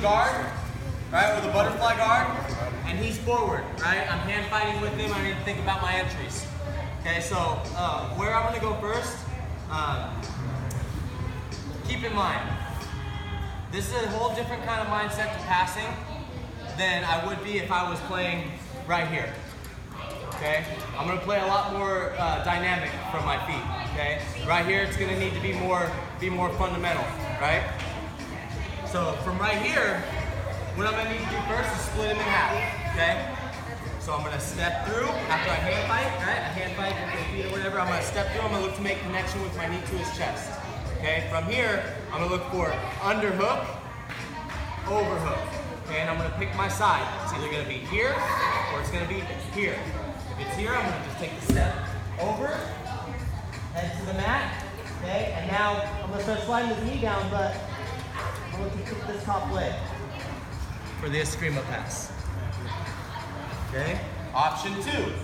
guard, right, with a butterfly guard, and he's forward, right? I'm hand fighting with him. I need to think about my entries. Okay, so where I'm gonna go first, keep in mind, this is a whole different kind of mindset to passing than I would be if I was playing right here. Okay, I'm gonna play a lot more dynamic from my feet. Okay, right here it's gonna need to be more fundamental, right? So from right here, what I'm gonna need to do first is split him in half. Okay, so I'm gonna step through after I hand fight, right? I hand fight with my feet or whatever. I'm gonna step through. I'm gonna look to make connection with my knee to his chest. Okay, from here I'm gonna look for underhook, overhook. Okay, and I'm gonna pick my side. It's either gonna be here or it's gonna be here. If it's here, I'm gonna just take the step over, head to the mat, okay? And now I'm gonna start sliding his knee down, but I'm gonna kick this top leg for the escrima pass. Okay? Option 2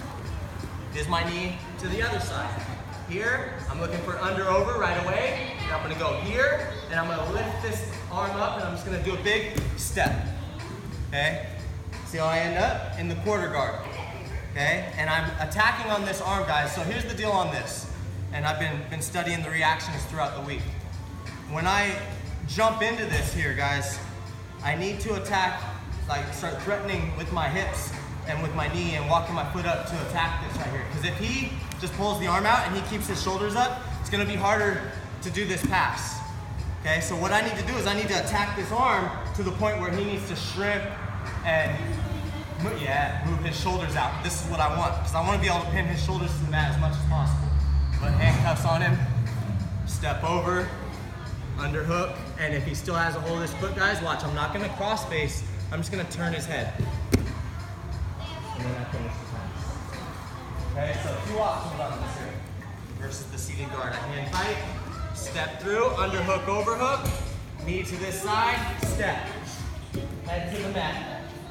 is my knee to the other side. Here, I'm looking for under over right away. And I'm gonna go here, and I'm gonna lift this arm up, and I'm just gonna do a big step. Okay? See how I end up? In the quarter guard. Okay? And I'm attacking on this arm, guys. So here's the deal on this. And I've been studying the reactions throughout the week. When I jump into this here, guys, I need to attack, like start threatening with my hips and with my knee and walking my foot up to attack this right here. Because if he just pulls the arm out and he keeps his shoulders up, it's gonna be harder to do this pass. Okay, so what I need to do is I need to attack this arm to the point where he needs to shrimp and move his shoulders out. This is what I want, because I want to be able to pin his shoulders to the mat as much as possible. Put handcuffs on him, step over, underhook, and if he still has a hold of his foot, guys, watch, I'm not going to cross face, I'm just going to turn his head. And then I finish the pass. Okay, so 2 options on this here versus the seated guard. I hand fight, step through, underhook, overhook, knee to this side, step, head to the mat.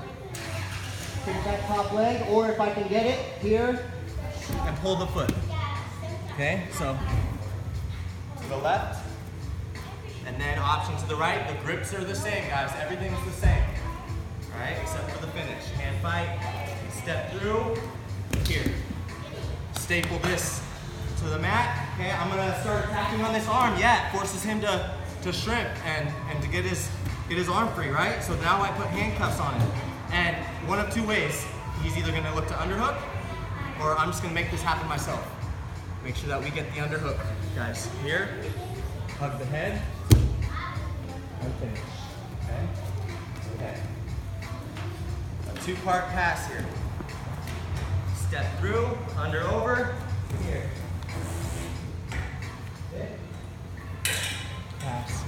Take that top leg, or if I can get it, here, and pull the foot. Okay, so to the left, and then option to the right. The grips are the same, guys. Everything's the same. All right, except for the finish. Hand fight, step through, here. Staple this to the mat. Okay, I'm gonna start attacking on this arm. Yeah, it forces him to shrimp and to get his arm free, right? So now I put handcuffs on him. And one of 2 ways. He's either gonna look to underhook, or I'm just gonna make this happen myself. Make sure that we get the underhook, guys. Here, hug the head, and finish, okay? Okay. A 2-part pass here. Step through, under over, here. Okay. Pass.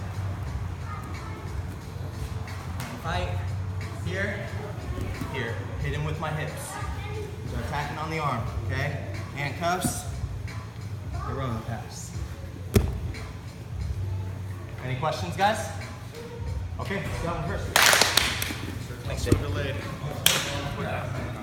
Fight, here. Here, hit him with my hips. So attacking on the arm, okay? Handcuffs, Arona pass. Any questions, guys? Okay, let's go first. Thanks, delayed.